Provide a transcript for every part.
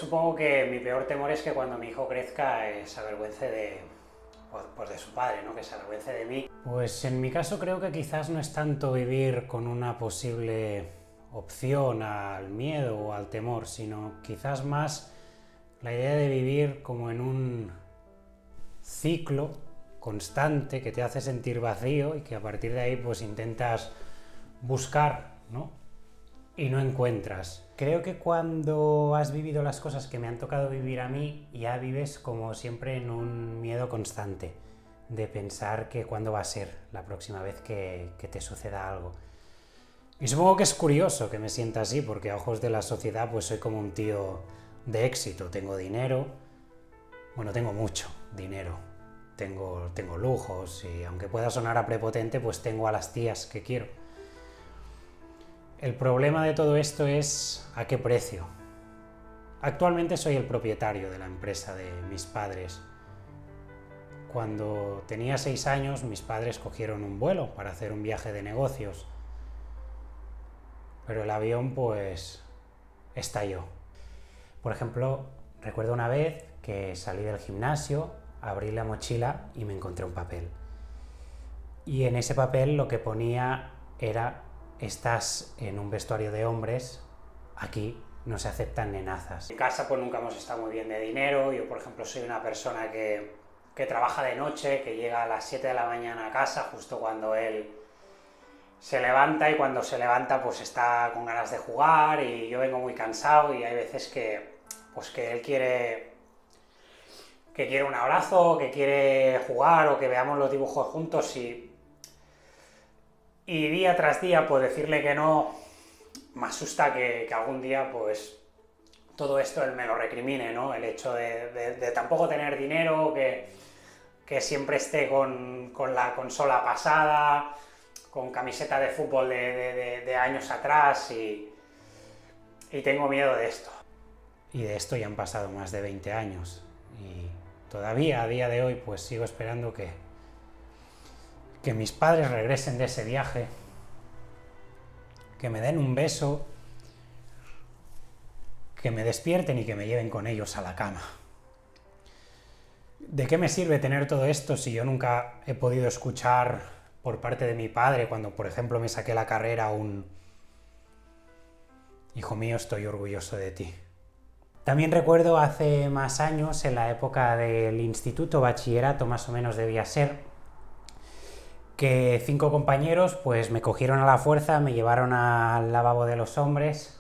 supongo que mi peor temor es que cuando mi hijo crezca se avergüence pues de su padre, ¿no? Que se avergüence de mí. Pues en mi caso creo que quizás no es tanto vivir con una posible opción al miedo o al temor, sino quizás más la idea de vivir como en un ciclo constante que te hace sentir vacío y que a partir de ahí pues intentas buscar, ¿no? Y no encuentras. Creo que cuando has vivido las cosas que me han tocado vivir a mí, ya vives como siempre en un miedo constante de pensar que cuándo va a ser la próxima vez que te suceda algo. Y supongo que es curioso que me sienta así, porque a ojos de la sociedad pues soy como un tío de éxito. Tengo dinero, bueno, tengo mucho dinero, tengo lujos y aunque pueda sonar a prepotente, pues tengo a las tías que quiero. El problema de todo esto es a qué precio. Actualmente soy el propietario de la empresa de mis padres. Cuando tenía 6 años, mis padres cogieron un vuelo para hacer un viaje de negocios. Pero el avión, pues, estalló. Por ejemplo, recuerdo una vez que salí del gimnasio, abrí la mochila y me encontré un papel. Y en ese papel lo que ponía era: estás en un vestuario de hombres, aquí no se aceptan nenazas. En casa pues nunca hemos estado muy bien de dinero. Yo, por ejemplo, soy una persona que trabaja de noche, que llega a las 7 de la mañana a casa justo cuando él se levanta, y cuando se levanta pues está con ganas de jugar y yo vengo muy cansado, y hay veces que él quiere un abrazo, que quiere jugar o que veamos los dibujos juntos, y día tras día pues decirle que no me asusta que algún día pues todo esto él me lo recrimine, ¿no? El hecho de tampoco tener dinero, que siempre esté con la consola pasada, con camiseta de fútbol de años atrás, y tengo miedo de esto. Y de esto ya han pasado más de 20 años y todavía a día de hoy pues sigo esperando que mis padres regresen de ese viaje, que me den un beso, que me despierten y que me lleven con ellos a la cama. ¿De qué me sirve tener todo esto si yo nunca he podido escuchar por parte de mi padre cuando, por ejemplo, me saqué la carrera un: hijo mío, estoy orgulloso de ti? También recuerdo hace más años, en la época del instituto, bachillerato más o menos debía ser, que 5 compañeros pues me cogieron a la fuerza, me llevaron al lavabo de los hombres.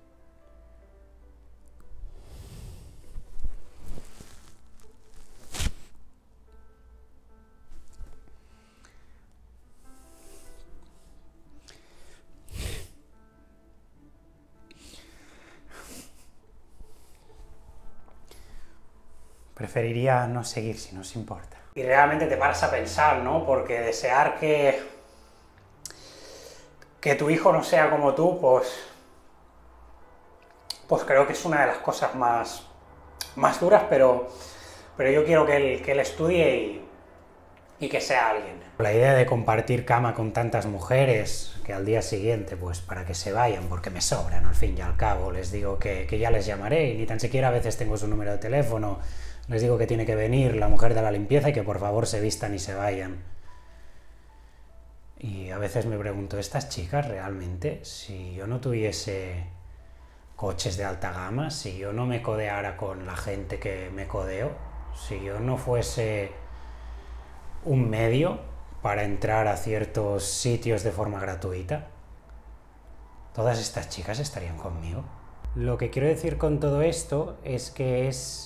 Preferiría no seguir si no os importa. Y realmente te paras a pensar, ¿no? Porque desear que tu hijo no sea como tú, pues creo que es una de las cosas más duras, pero yo quiero que él estudie y que sea alguien. La idea de compartir cama con tantas mujeres, que al día siguiente, pues para que se vayan, porque me sobran al fin y al cabo, les digo que ya les llamaré, y ni tan siquiera a veces tengo su número de teléfono, les digo que tiene que venir la mujer de la limpieza y que por favor se vistan y se vayan. Y a veces me pregunto, ¿estas chicas realmente, si yo no tuviese coches de alta gama, si yo no me codeara con la gente que me codeo, si yo no fuese un medio para entrar a ciertos sitios de forma gratuita, todas estas chicas estarían conmigo? Lo que quiero decir con todo esto es que es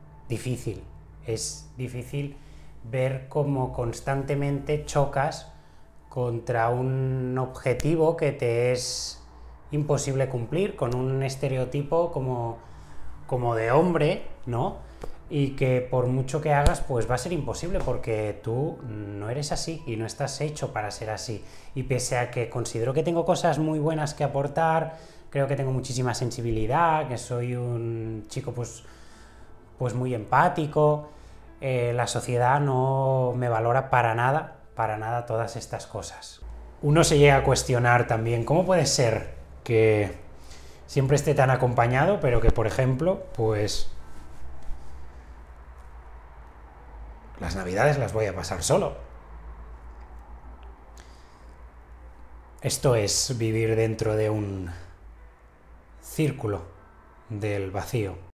difícil ver cómo constantemente chocas contra un objetivo que te es imposible cumplir, con un estereotipo como de hombre, ¿no? Y que por mucho que hagas, pues va a ser imposible, porque tú no eres así y no estás hecho para ser así. Y pese a que considero que tengo cosas muy buenas que aportar, creo que tengo muchísima sensibilidad, que soy un chico pues muy empático, la sociedad no me valora para nada todas estas cosas. Uno se llega a cuestionar también, ¿cómo puede ser que siempre esté tan acompañado, pero que, por ejemplo, pues las navidades las voy a pasar solo. Esto es vivir dentro de un círculo del vacío.